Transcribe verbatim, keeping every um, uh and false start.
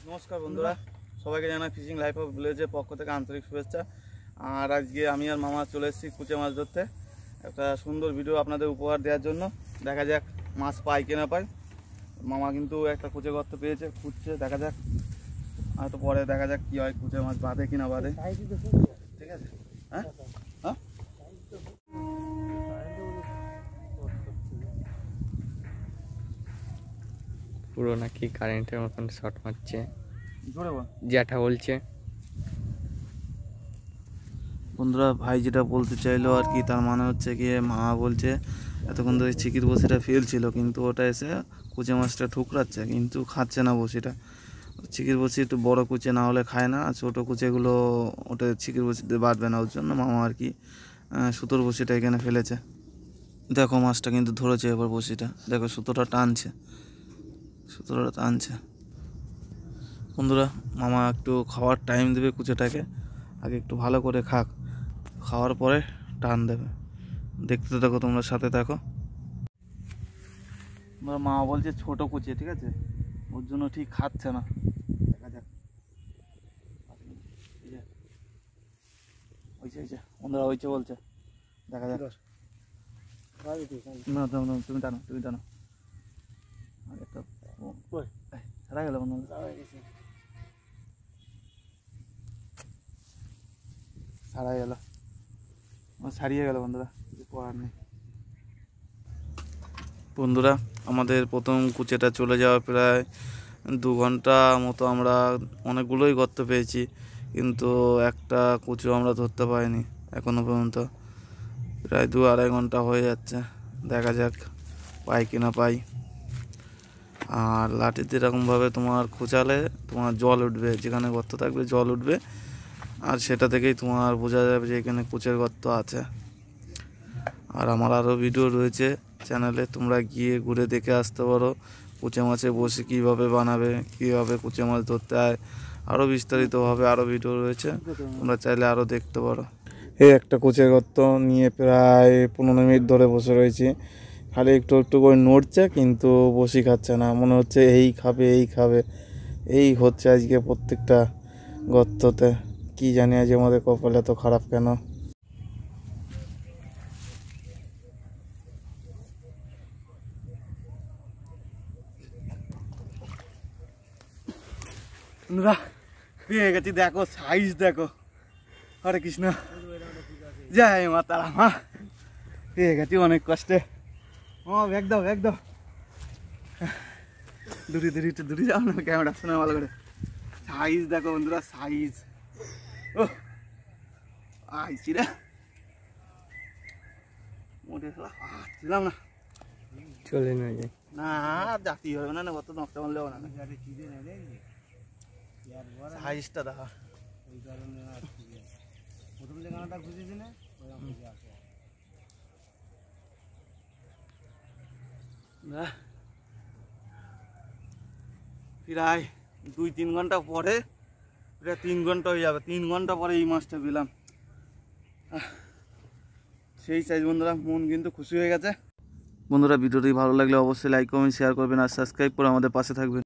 নমস্কার বন্ধুরা, সবাইকে জানাই ফিশিং লাইফ অফ ভিলেজের পক্ষ থেকে আন্তরিক শুভেচ্ছা। আর আজকে আমি আর মামা চলে এসেছি কুচে মাছ ধরতে, একটা সুন্দর ভিডিও আপনাদের উপহার দেওয়ার জন্য। দেখা যাক মাছ পাই কিনা পাই। মামা কিন্তু একটা কুচে গর্ত পেয়েছে, খুঁজছে, দেখা যাক। আর তো পরে দেখা যাক কী হয়, কুচে মাছ বাঁধে কিনা বাঁধে। ঠিক আছে, হ্যাঁ হ্যাঁ পুরো নাকি কারেন্টের মতন শর্ট মারছে, জোরে বল। জ্যাঠা বলছে। বন্ধুরা, ভাই যেটা বলতে চাইলো আর কি, তার মানে হচ্ছে গিয়ে মামা বলছে এতক্ষণ ধরে চিকির বসিটা ফেলছিল, কিন্তু ওটা এসে কুচে মাছটা ঠুকরাচ্ছে, কিন্তু খাচ্ছে না বসিটা। চিকির বসি একটু বড়ো কুচে না হলে খায় না, আর ছোটো কুচেগুলো ওটা চিকির বসিতে বাঁধবে না, ওর জন্য মামা আর কি সুতোর বসিটা এখানে ফেলেছে। দেখো মাছটা কিন্তু ধরেছে এবার বসিটা, দেখো সুতোটা টানছে, সুতোটা টানছে। বন্ধুরা, মামা একটু খাওয়ার টাইম দেবে কুচেটাকে, আগে একটু ভালো করে খাক, খাওয়ার পরে টান দেবে। দেখতে থাকো, তোমরা সাথে থাকো। মা বলছে ছোট কুচে, ঠিক আছে, ওর জন্য ঠিক খাচ্ছে না। দেখা যাক, ওইছে ওইছে বন্ধুরা, ওইছে বলছে, দেখা যাক। না তুমি টানো, তুমি টানো। একটা হারা গেল বন্ধু, ছাড়া গেল, ছাড়িয়ে গেল বন্ধুরা, পড়ার নেই। বন্ধুরা, আমাদের প্রথম কুচেটা চলে যাওয়া প্রায় দু ঘন্টা মতো, আমরা অনেকগুলোই গর্ত পেয়েছি, কিন্তু একটা কুচো আমরা ধরতে পারিনি এখনো পর্যন্ত। প্রায় দু আড়াই ঘন্টা হয়ে যাচ্ছে, দেখা যাক পাই কিনা পাই। আর লাঠিতে এরকমভাবে তোমার খোঁচালে তোমার জল উঠবে, যেখানে গর্ত থাকবে জল উঠবে, আর সেটা থেকেই তোমার বোঝা যাবে যে এখানে কুচের গর্ত আছে। আর আমার আরও ভিডিও রয়েছে চ্যানেলে, তোমরা গিয়ে ঘুরে দেখে আসতে পারো। কুচে মাছে বসে কীভাবে বানাবে, কীভাবে কুচে মাছ ধরতে হয়, আরও বিস্তারিতভাবে আরও ভিডিও রয়েছে, তোমরা চাইলে আরও দেখতে পারো। এই একটা কুচের গর্ত নিয়ে প্রায় পনেরো মিনিট ধরে বসে রয়েছি, খালি একটু একটু করে নড়ছে, কিন্তু বসি খাচ্ছে না। মনে হচ্ছে এই খাবে এই খাবে, এই হচ্ছে আজকে প্রত্যেকটা গর্ততে। কি জানি আজ আমাদের কপাল এত খারাপ কেন। পেয়ে গেছি, দেখো সাইজ দেখো। হরে কৃষ্ণ, জয় মা তারা মা। পেয়ে গেছি অনেক কষ্টে। ও ব্যাগ দাও, ব্যাগ দাও, দূরে দূরে একটু দূরে যাও না, ক্যামেরা আসছে না ভালো করে। সাইজ দেখো বন্ধুরা, সাইজ। ও আইছি রে, মোটে ছিলাম না, চলে না যায় না জাতি হবে না, কত নষ্ট মারলে হবে না। সাইজটা দেখা, প্রথম জায়গাটা খুঁজেছি না, প্রায় দুই তিন ঘন্টা পরে, প্রায় তিন ঘন্টা হয়ে যাবে, তিন ঘন্টা পরে এই মাছটা পেলাম। সেই সাইজ বন্ধুরা, মন কিন্তু খুশি হয়ে গেছে। বন্ধুরা, ভিডিওটি ভালো লাগলে অবশ্যই লাইক কমেন্ট শেয়ার করবেন, আর সাবস্ক্রাইব করে আমাদের পাশে থাকবেন।